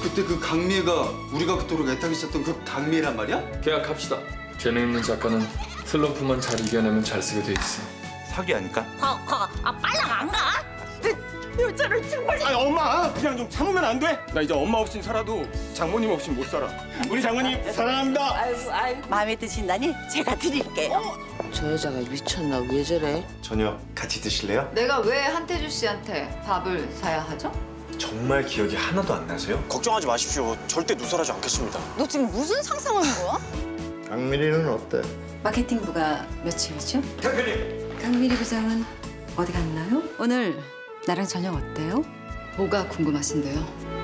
그때 그 강미애가 우리가 그토록 애타게 썼던 그 강미애란 말이야? 계약합시다. 재능 있는 작가는 슬럼프만 잘 이겨내면 잘 쓰게 돼 있어. 사기 아닐까? 빨랑 안 가? 여자를 정말. 아니 엄마 그냥 좀 참으면 안 돼? 나 이제 엄마 없인 살아도 장모님 없인 못 살아. 우리 장모님 사랑합니다. 아이고. 마음에 드신다니 제가 드릴게요. 저 여자가 미쳤나 왜 저래? 저녁 같이 드실래요? 내가 왜 한태주 씨한테 밥을 사야 하죠? 정말 기억이 하나도 안 나세요? 걱정하지 마십시오. 절대 누설하지 않겠습니다. 너 지금 무슨 상상하는 거야? 강미리는 어때? 마케팅부가 며칠이죠? 대표님! 강미리 부장은 어디 갔나요? 오늘 나랑 저녁 어때요? 뭐가 궁금하신데요?